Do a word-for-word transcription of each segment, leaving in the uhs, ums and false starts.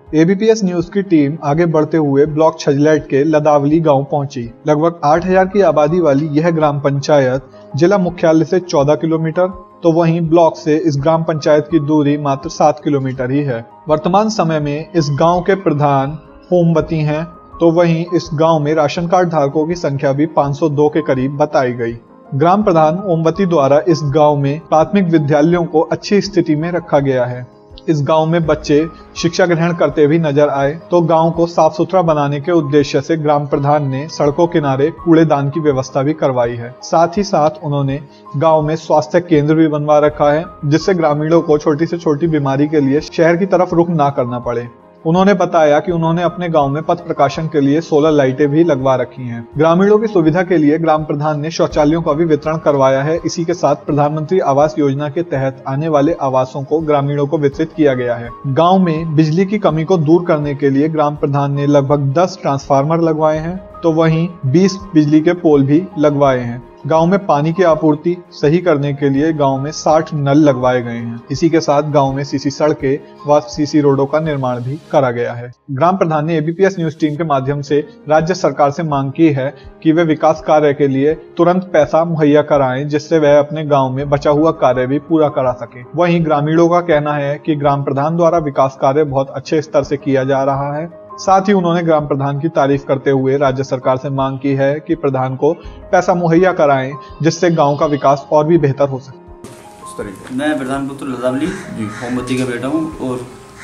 ABPS news की team आगे बढ़ते हुए ब्लॉक छजलैट के लदावली गांव पहुंची। लगभग आठ हज़ार की आबादी वाली यह ग्राम पंचायत जिला मुख्यालय से चौदह किलोमीटर, तो वहीं ब्लॉक से इस ग्राम पंचायत की दूरी मात्र सात किलोमीटर ही है। वर्तमान समय में इस गांव के प्रधान ओमवती हैं, तो वहीं इस गांव में राशन कार्ड धारकों की संख्या भी पाँच सौ दो के करीब बताई गई। ग्राम प्रधान ओमवती द्वारा इस गांव में प्राथमिक विद्यालयों को अच्छी स्थिति में रखा गया है। इस गांव में बच्चे शिक्षा ग्रहण करते भी नजर आए, तो गांव को साफ सुथरा बनाने के उद्देश्य से ग्राम प्रधान ने सड़कों किनारे कूड़ेदान की व्यवस्था भी करवाई है। साथ ही साथ उन्होंने गांव में स्वास्थ्य केंद्र भी बनवा रखा है, जिससे ग्रामीणों को छोटी से छोटी बीमारी के लिए शहर की तरफ रुख ना करना पड़े। उन्होंने बताया कि उन्होंने अपने गांव में पथ प्रकाशन के लिए सोलर लाइटें भी लगवा रखी हैं। ग्रामीणों की सुविधा के लिए ग्राम प्रधान ने शौचालयों का भी वितरण करवाया है। इसी के साथ प्रधानमंत्री आवास योजना के तहत आने वाले आवासों को ग्रामीणों को वितरित किया गया है। गांव में बिजली की कमी को दूर करने के लिए ग्राम प्रधान ने लगभग दस ट्रांसफार्मर लगवाए हैं, तो वहीं बीस बिजली के पोल भी लगवाए हैं। गांव में पानी की आपूर्ति सही करने के लिए गांव में साठ नल लगवाए गए हैं। इसी के साथ गांव में सीसी सड़कें व सीसी रोडों का निर्माण भी करा गया है। ग्राम प्रधान ने एबीपीएस न्यूज टीम के माध्यम से राज्य सरकार से मांग की है कि वे विकास कार्य के लिए तुरंत पैसा मुहैया कराएं, जिससे वह अपने गाँव में बचा हुआ कार्य भी पूरा करा सके। वहीं ग्रामीणों का कहना है कि ग्राम प्रधान द्वारा विकास कार्य बहुत अच्छे स्तर से किया जा रहा है। साथ ही उन्होंने ग्राम प्रधान की तारीफ करते हुए राज्य सरकार से मांग की है कि प्रधान को पैसा मुहैया कराएं, जिससे गांव का विकास और भी बेहतर हो सके। मैं प्रधान पुत्र लदावली ओमवती का बेटा हूँ और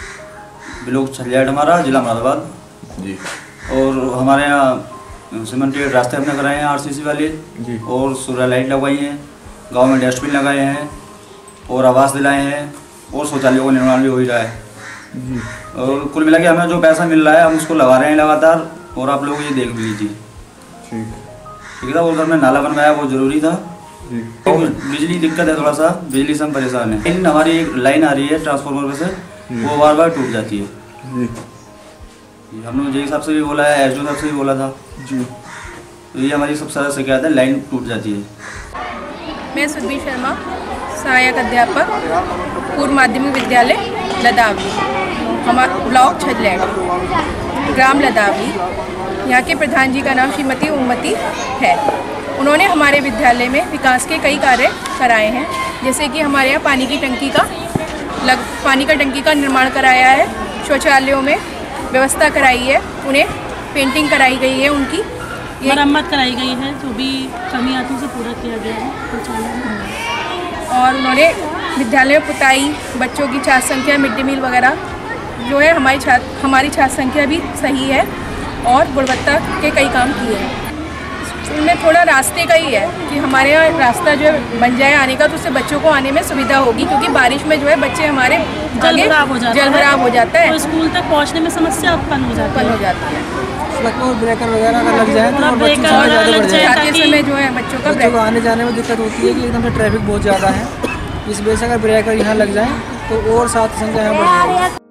ब्लॉक छजलैट हमारा जिला मुरादाबाद जी। और हमारे यहाँ सीमेंट रास्ते हमने कराए हैं आरसीसी वाले जी, और सोलर लाइट लगवाई हैं, गाँव में डस्टबिन लगाए हैं और आवास दिलाए हैं और शौचालयों का निर्माण भी हो ही रहा है जी। और कुल मिला के हमें जो पैसा मिल रहा है हम उसको लगा रहे हैं लगातार, और आप लोग ये देख भी लीजिए। ठीक ठीक है। और घर में नाला बनवाया वो जरूरी था जी। तो बिजली दिक्कत है, थोड़ा सा बिजली से हम परेशान है। लेकिन हमारी एक लाइन आ रही है ट्रांसफार्मर पे से, वो बार बार टूट जाती है जी। हमने जे साहब से भी बोला है, एसडीओ साहब से भी बोला था जी। तो ये हमारी सबसे ज़्यादा शिकायत है, लाइन टूट जाती है। मैं सुधीर शर्मा, सहायक अध्यापक, पूर्व माध्यमिक विद्यालय लदावली, हमारा ब्लॉक छजलैट, ग्राम लदावली। यहाँ के प्रधान जी का नाम श्रीमती ओमवती है। उन्होंने हमारे विद्यालय में विकास के कई कार्य कराए हैं, जैसे कि हमारे यहाँ पानी की टंकी का लग पानी का टंकी का निर्माण कराया है, शौचालयों में व्यवस्था कराई है, उन्हें पेंटिंग कराई गई है, उनकी मरम्मत कराई गई है, जो भी कमी आती से पूरा किया गया है शौचालय में। और उन्होंने विद्यालय में पुताई, बच्चों की छात्र संख्या, मिड डे मील वगैरह जो है, हमारी छात्र हमारी छात्र संख्या भी सही है और गुणवत्ता के कई काम किए हैं। स्कूल में थोड़ा रास्ते का ही है कि हमारे यहाँ रास्ता जो है बन जाए आने का, तो उससे बच्चों को आने में सुविधा होगी, क्योंकि बारिश में जो है बच्चे हमारे जल भराव हो जाता है, जल भराव हो जाता है, तो स्कूल तक पहुँचने में समस्या उत्पन्न हो जाती हो जाती है। और ब्रेकर वगैरह अगर लग जाए तो ब्रेकर वगैरह लग जाए, समय जो है बच्चों का बच्चों को आने जाने में दिक्कत होती है कि एकदम से ट्रैफिक बहुत ज़्यादा है। इस वजह से अगर ब्रेकर यहाँ लग जाए तो और साथ संख्या यहाँ बढ़ जाएगी।